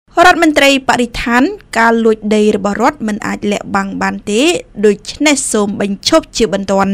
រដ្ឋមន្ត្រីបរិស្ថានការលួចដីរបស់រដ្ឋមិនអាចលាក់បាំងបានទេដូច្នេះសូមបញ្ឈប់ជាបន្ទាន់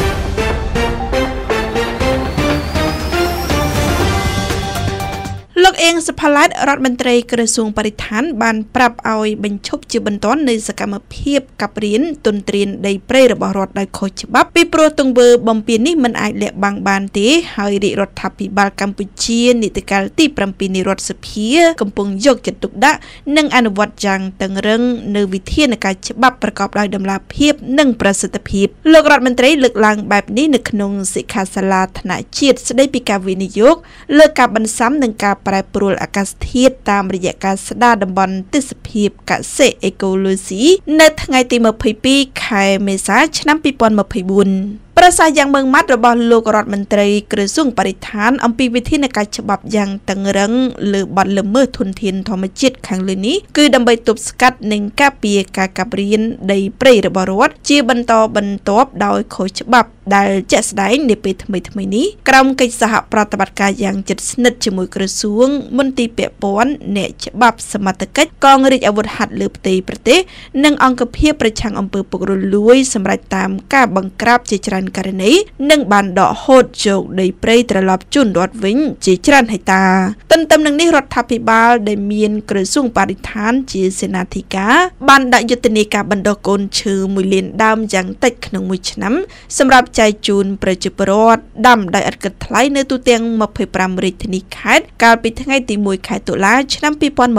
លោកអៀងសុផាឡែតរដ្ឋមន្ត្រីក្រសួងបរិស្ថានបានប្រាប់ឲ្យបញ្ឈប់ជាបន្ទាន់នៃសកម្មភាពកាប់រៀនទុនទ្រានដីព្រៃរបស់រដ្ឋដោយខុសច្បាប់ពីព្រោះទង្វើបំពាននេះមិនអាចលាក់បាំងបានទេហើយរាជរដ្ឋាភិបាលកម្ពុជានីតិកាលទី7នៃរដ្ឋសភាកំពុងយកចិត្តទុកដាក់និងអនុវត្តយ៉ាងតឹងរ៉ឹងនៅវិធានការច្បាប់ប្រកបដោយតម្លាភាពនិងប្រសិទ្ធភាពលោករដ្ឋមន្ត្រីលើកឡើងបែបនេះនៅក្នុងសិក្ខាសាលាថ្នាក់ជាតិស្ដីពីការវិនិយោគលើការបន្ស៊ាំនិងការប្រែប្រួលអាកាសធាតុតាមរយៈការស្ដារតំបន់ទេសភាពកសិអេកូឡូស៊ីនៅថ្ងៃទី22ខែមេសាឆ្នាំ2024ប្រសាសន៍យ៉ាងម៉ឺងម៉ាត់របស់លោករដ្ឋមន្ត្រីក្រសួងបរិស្ថានអំពីវិធានការច្បាប់យ៉ាងតឹងរ៉ឹងលើបទល្មើសធនធានធម្មជាតិខាងលើនេះគឺដើម្បីទប់ស្កាត់និងការពារការកាប់រៀនដីព្រៃរបស់រដ្ឋជាបន្តបន្ទាប់ដោយខុសច្បាប់ដែលជាក់ស្ដែងនាពេលថ្មីៗនេះក្រមកិច្ចសហប្រតិបត្តិការយ៉ាងជិតស្និទ្ធជាមួយក្រសួងមន្ទីរពាក់ព័ន្ធអ្នកច្បាប់សមត្ថកិច្ចកងរាជអាវុធហត្ថលើផ្ទៃប្រទេសនិងអង្គភាពប្រឆាំងអំពើពុករលួយសម្រាប់តាមការបង្ក្រាបជាច្រើនករណីនិងបានដកហូតយកដីព្រៃត្រឡប់ជូនរដ្ឋវិញជាច្រើនហិកតាទន្ទឹមនឹងនេះរដ្ឋាភិបាលដែលមានក្រសួងបរិស្ថានជាសេនាធិការបានដាក់យុទ្ធនាការបណ្ដុះកូនឈើ1លានដើមយ៉ាងតិចក្នុងមួយឆ្នាំសម្រាប់ចែកជូនប្រជាពលរដ្ឋដាំដោយឥតគិតថ្លៃនៅទូទាំង25រាជធានីខេត្តកាលពីថ្ងៃទី1ខែតុលាឆ្នាំ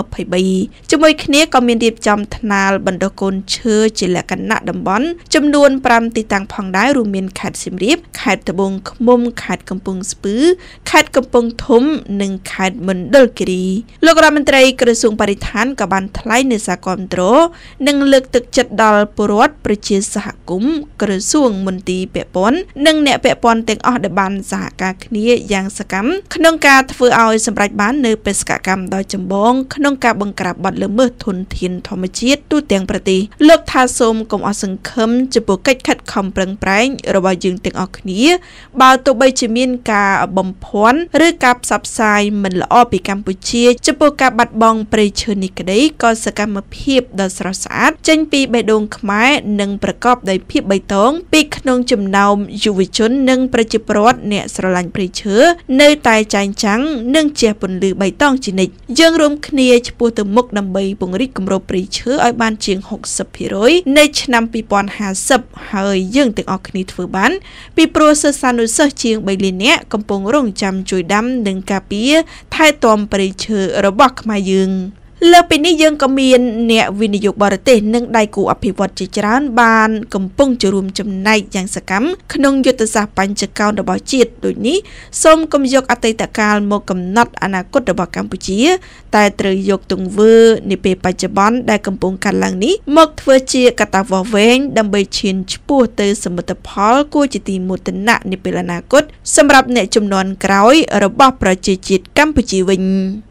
2023ជាមួយគ្នាក៏មានរៀបចំថ្នាលបណ្ដុះកូនឈើជាលក្ខណៈតំបន់ចំនួន5ទីតាំងផងដែររួមមានខេត្តសៀមរាបខេត្តត្បូងឃ្មុំខេត្តកំពង់ស្ពឺខេត្តកំពង់ធំនិងខេត្តមណ្ឌលគិរីលោករដ្ឋមន្ត្រីក្រសួងបរិស្ថានក៏បានថ្លែងនៅសារគាំទ្រនិងលើកទឹកចិត្តដល់ពលរដ្ឋប្រជាសហគមន៍ក្រសួងមន្ទីរពាក់ព័ន្ធនិងអ្នកពាក់ព័ន្ធទាំងអស់ដែលបានសហការគ្នាយ៉ាងសកម្មក្នុងការធ្វើឲ្យសម្រេចបាននៅបេសកកម្មដ៏ចម្បងក្នុងការបង្ក្រាបបទល្មើសធនធានធម្មជាតិទូទាំងប្រទេសលោកថាសូមកុំអស់សង្ឃឹមចំពោះកិច្ចខិតខំប្រឹងប្រែងរបស់យើងទាំងអស់គ្នាបើទោះបីជាមានការបំភាន់ឬការផ្សព្វផ្សាយមិនល្អពីកម្ពុជាចំពោះការបាត់បង់ព្រៃឈើនេះក្តីក៏សកម្មភាពដ៏ស្រស់ស្អាតចេញពីបេះដូងខ្មែរនិងប្រកបដោយភាពបៃតងពីក្នុងចំណោមយុវជននិងប្រជាពលរដ្ឋអ្នកស្រឡាញ់ព្រៃឈើនៅតែចែងចាំងនិងជះពន្លឺបៃតងជានិច្ចយើងរួមគ្នាឆ្ពោះទៅមុខដើម្បីពង្រីកគម្របព្រៃឈើឲ្យបានជាង 60% នៃឆ្នាំ2050ហើយយើងទាំងអស់គ្នាធ្វើបានពីព្រោះសិស្សានុសិស្សជាង3លាននាក់កំពុងរងចាំជួយដាំនិងការពារថែទាំព្រៃឈើរបស់ខ្មែរយើងលើពីនេះយើងក៏មានអ្នកវិនិយោគបរទេសនិងដៃគូអភិវឌ្ឍន៍ជាច្រើនបានកំពុងចូលរួមចំណែកយ៉ាងសកម្មក្នុងយុទ្ធសាស្ត្របញ្ចកោណរបស់ជាតិដូចនេះសូមកុំយកអតីតកាលមកកំណត់អនាគតរបស់កម្ពុជាតែត្រូវយកទង្វើនាពេលបច្ចុប្បន្នដែលកំពុងកើតឡើងនេះមកធ្វើជាកត្តាវាស់វែងដើម្បីឈានឆ្ពោះទៅសមិទ្ធផលគួរជាទីមោទនៈនាពេលអនាគតសម្រាប់អ្នកជំនាន់ក្រោយរបស់ប្រជាជាតិកម្ពុជាវិញ